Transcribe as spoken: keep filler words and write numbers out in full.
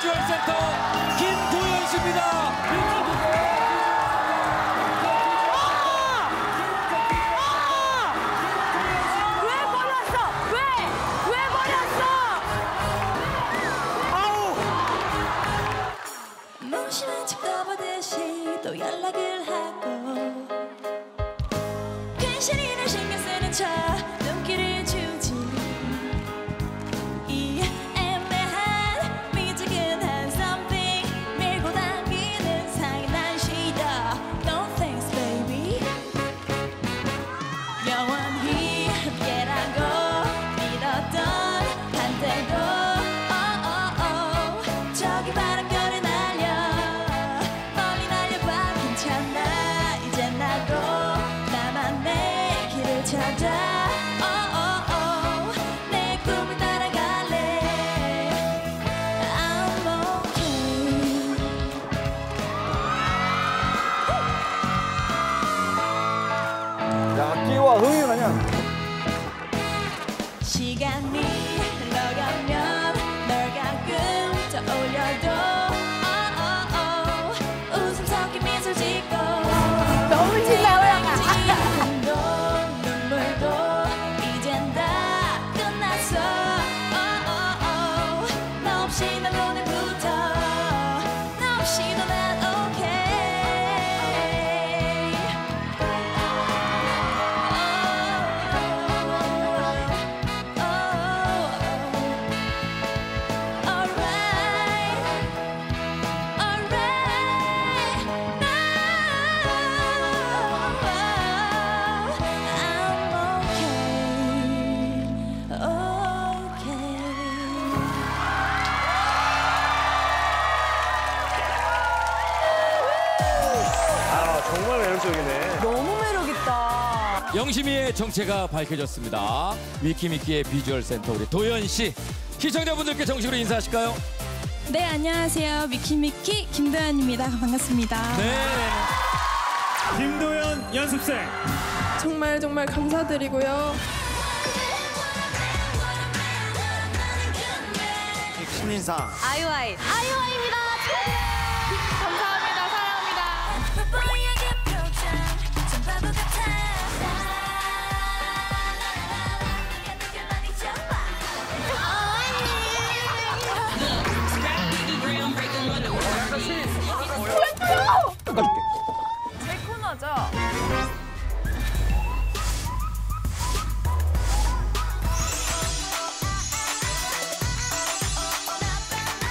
비주얼 센터 김도연 씨입니다. 무심한 척 떠보듯이 또 연락을 하고 괜시리 날 신경 쓰는 척 눈길을 주지 이 애매한 미지근한 something 밀고 당기는 사이 난 싫어 No thanks baby 영원히 함께라고 믿었던 한때도 oh, oh, oh. 저기 바람결에 찾아 oh, oh, oh. 내 꿈을 따라갈래 I'm okay 야, 끼와 흥이 그냥. 시간이 흘러가면 널 가끔 떠올려도 oh, oh, oh. 웃음 섞인 미소 짓고 너무 신나요. 이젠 다 끝났어 oh, oh, oh. 너 없이 난 오늘부터 너 없이도 난 okay oh, oh, oh. Alright Alright 아, 정말 매력적이네. 너무 매력있다. 영심이의 정체가 밝혀졌습니다. 위키미키의 비주얼 센터 우리 도연 씨. 시청자분들께 정식으로 인사하실까요? 네, 안녕하세요. 위키미키 김도연입니다. 반갑습니다. 네. 김도연 연습생. 정말 정말 감사드리고요. 신인상. 아이오아이. 아이오아이입니다.